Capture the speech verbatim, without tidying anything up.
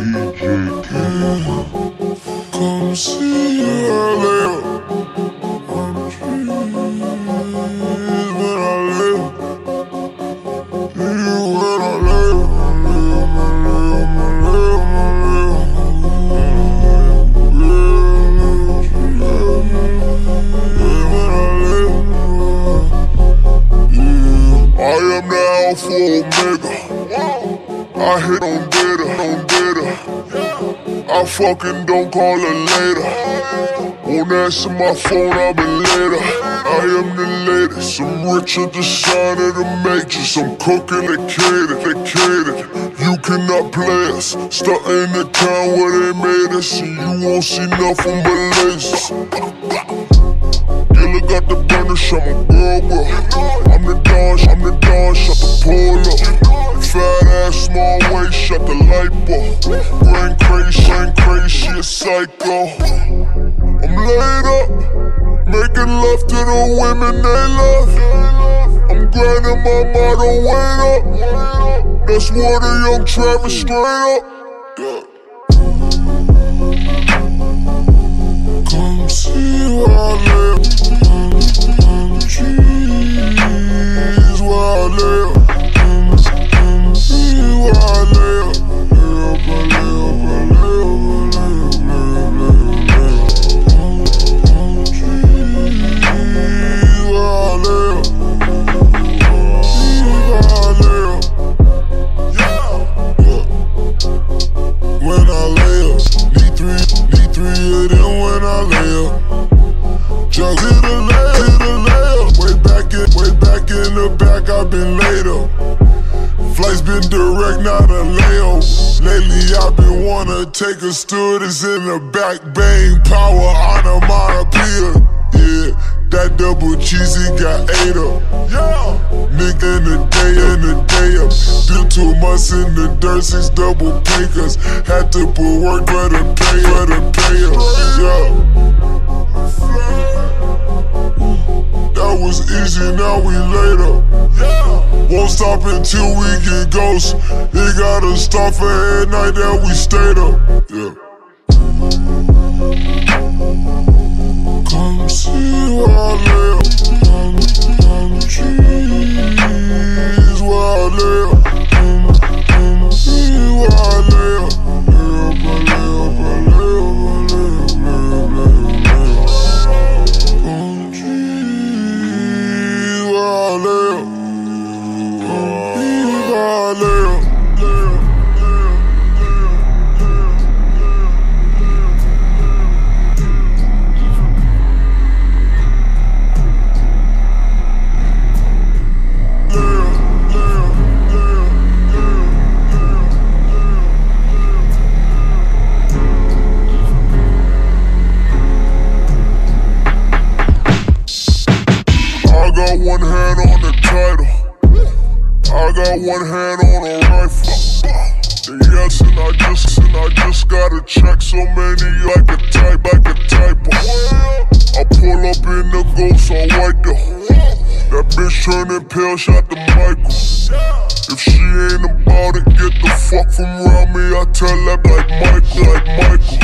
Come see how I live. I'm trees when I live. You when I live. I live, I live, I am the Alpha Omega. I hit on data, on data. I fucking don't call her later. Won't answer my phone, I'll be later. I am the latest, I'm Richard the sign of the matrix. I'm cooking the catered, the catered. You cannot play us. Stuck in the town where they made us, and you won't see nothing but lasers. Gilla got the burner, shot my girl, bro. I'm the Don, I'm the Don, shut the pull up. Fat ass, small waist, shut the light bulb. Brain crazy, brain crazy, she a psycho. I'm laid up, making love to the women they love. I'm grinding my motto, wait up. That's water, young Travis, straight up. Come see where I live. I'm trees where I live. Come see where I live. Live, I live, I live, I live, live, live, live. I'm trees where I live. See where I live. Yeah. When I live, need three, need three of them when I live. Just hit a layup, hit a layup. Way back in, way back in the back, I've been laid up. Flight's been direct, not a layover. Lately I've been wanna take a students in the back, bang, power, onomatopoeia. Yeah, that double cheesy got ate up. Yeah, nigga in the day, in the day up. Did two months in the dirt, six double pickers. Had to put work for the pay, for the pay up. Yeah. That was easy, now we later. Yeah. Won't stop until we get ghosts. It gotta start for every night that we stayed up. Yeah. Come see where I live. I'm, I'm trees where I live. Come, come see where I live. Live, I live, I live, I live, live, live, live. Come trees where I live. Come trees where I live. I got one hand on the title. I got one hand on a rifle. And yes, and I just, and I just gotta check so many like a type, like a typo. I pull up in the ghost on white though. That bitch turning pale, shot the Michael. If she ain't about it, get the fuck from around me. I tell that like Michael, like Michael.